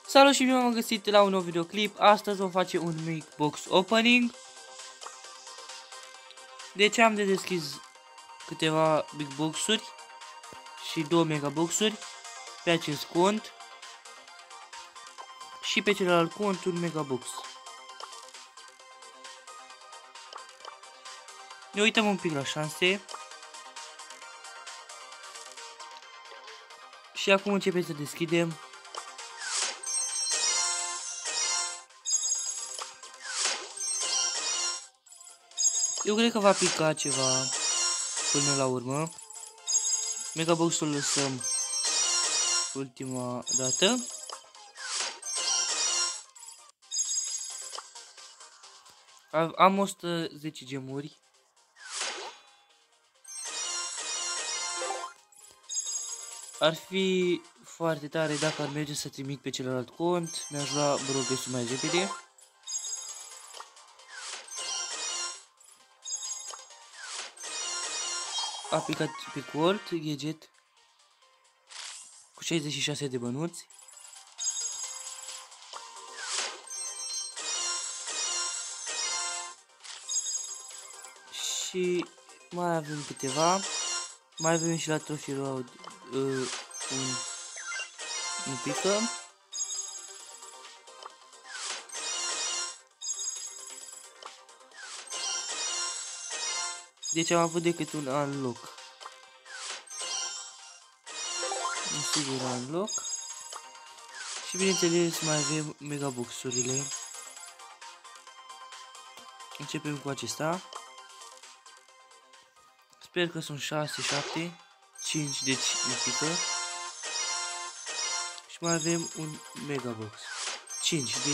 Salut și bine am găsit la un nou videoclip. Astăzi vom face un mic box opening. Deci am de deschis câteva big boxuri și 2 mega boxuri pe acest cont. Și pe celălalt cont un mega box. Ne uităm un pic la șanse. Și acum începem să deschidem. Eu cred că va pica ceva până la urmă. Megabox-ul lăsăm ultima dată. Am 110 gemuri. Ar fi foarte tare dacă ar merge să trimit pe celălalt cont. Mi-aș lua broadcast-ul mai repede. A picat pe cort, gadget cu 66 de bănuți. Și mai avem câteva. Mai avem și la Trophy Road un pică. Deci am avut decât un unlock. Un sigur unlock. Și bineînțeles mai avem megaboxurile. Începem cu acesta. Sper că sunt 6, 7, 5, deci un pică. Și mai avem un megabox. 5, deci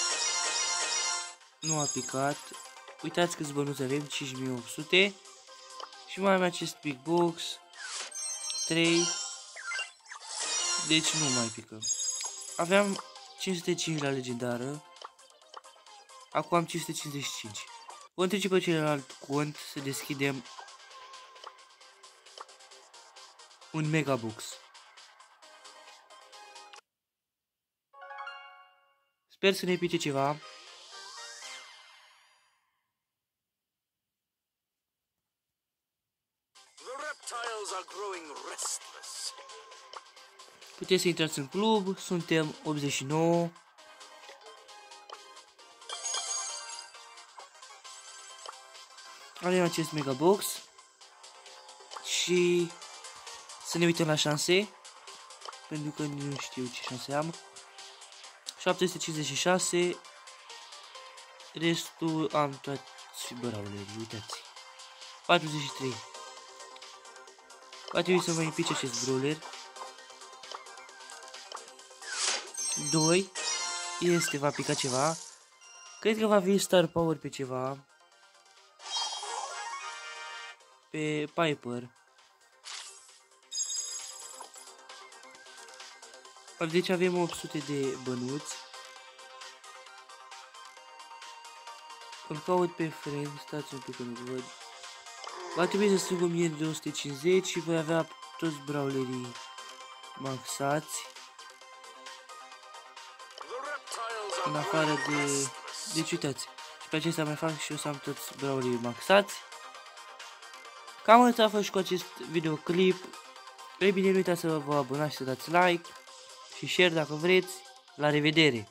nu a picat. Uitați câți bănuți avem, 5800. Și mai avem acest big box, 3. Deci nu mai pică. Aveam 505 la legendară. Acum am 555. Vom trece pe celălalt cont să deschidem un megabox. Sper să ne pice ceva. Puteți să intrați în club, suntem 89. Avem acest megabox. Și să ne uităm la șanse, pentru că nu știu ce șanse am. 756. Restul am toți băraulele, uitați. 43. Va trebui să mă impice acest brawler. 2. Este, va pica ceva. Cred că va fi star power pe ceva. Pe Piper. Deci avem 800 de bănuți. Îl caut pe friend, stați un pic că nu văd. Va trebui să strâng 1250 și voi avea toți brawlerii maxați. În afară de... Deci uitați, și pe acesta mai fac și o să am toți brawlerii maxați. Cam atât a fost și cu acest videoclip. Ei bine, nu uitați să vă abonați și să dați like și share dacă vreți. La revedere!